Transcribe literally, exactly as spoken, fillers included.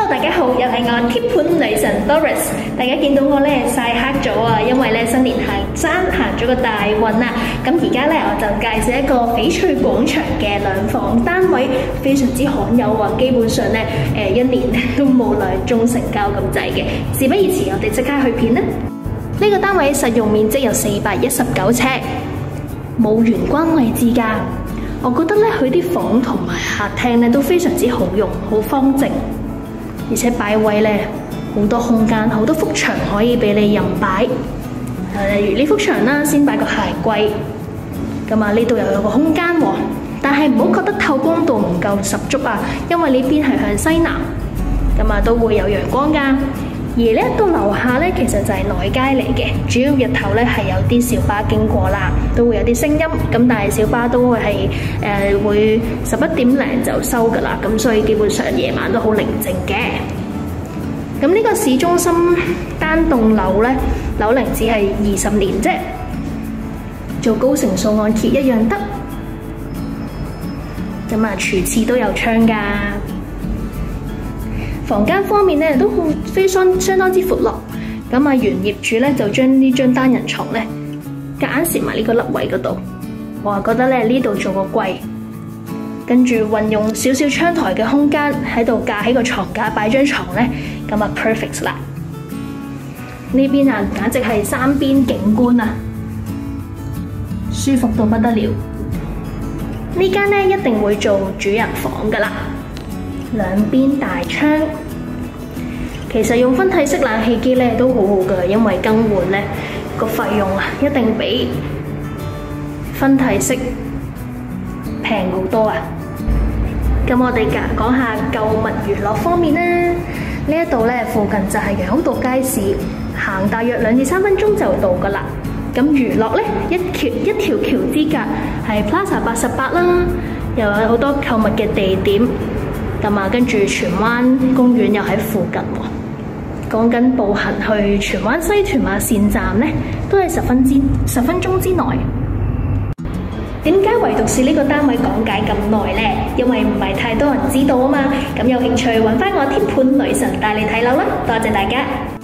大家好，又係我貼盤女神 Doris。大家見到我咧曬黑咗啊，因為咧新年行山行咗個大運啊。咁而家咧我就介紹一個翡翠廣場嘅兩房單位，非常之罕有啊。基本上咧誒一年都冇兩宗成交咁滯嘅。事不宜遲，我哋即刻去片啦。呢個單位實用面積有四百一十九尺，冇玄關位置㗎。我覺得咧佢啲房同埋客廳咧都非常之好用，好方正。而且擺位咧好多空間，好多幅牆可以俾你任擺。例如呢幅牆啦，先擺個鞋櫃。咁啊，呢度又有個空間喎，但係唔好覺得透光度唔夠十足啊，因為呢邊係向西南，咁啊都會有陽光㗎。而呢一棟樓下咧，其實就係內街嚟嘅，主要日頭咧係有啲小巴經過啦，都會有啲聲音。咁但係小巴都會係誒、呃、會十一點零就收㗎啦，咁所以基本上夜晚都好寧靜嘅。咁呢個市中心單棟樓咧，樓齡只係二十年啫，做高成數按揭一樣得。咁啊，廚廁都有窗㗎。房間方面咧都好非常相當之闊落，咁啊原業主咧就將呢張單人床咧夾硬攝埋呢個凹位嗰度，我啊覺得咧呢度做個櫃，跟住運用少少窗台嘅空間喺度架喺個床架擺張床咧，咁啊 perfect 啦。呢邊啊簡直係三邊景觀啊，舒服到不得了。呢間咧一定會做主人房噶啦。兩邊大窗，其實用分體式冷氣機咧都好好㗎，因為更換咧個費用啊一定比分體式平好多啊！咁我哋講下購物娛樂方面啦，呢一度咧附近就係楊屋道街市，行大約兩至三分鐘就到㗎啦。咁娛樂咧一條一條橋之隔係 Plaza 八十八啦，又有好多購物嘅地點。咁啊，跟住荃灣公園又喺附近喎。講緊步行去荃灣西屯馬線站咧，都係十分之十分鐘之內。點解唯獨是呢個單位講解咁耐呢？因為唔係太多人知道啊嘛。咁有興趣揾翻我貼盤女神帶你睇樓啦！多謝大家。